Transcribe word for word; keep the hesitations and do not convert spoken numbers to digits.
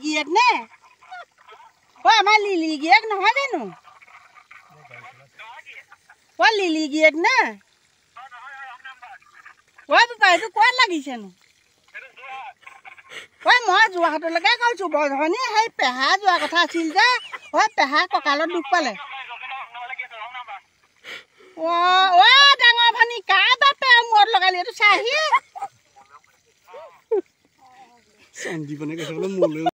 গিয়েক নে ও আমাৰ লিলি গিয়েক নহয় জানো ও লিলি গিয়েক নে ও বাবা এইটো ক'ত লাগিছেনো ও মই যোৰহাটলৈকে গৈছোঁ বৰধনী সেই পেহা যোৱা কথা আছিল যে ও পেহা কঁকালত দুখ পালে ও ও ডাঙৰ ভনী কাৰ বাপে মূৰত লগালি এইটো চাহি সঞ্জীৱনে কৈছে বোলে মোলৈ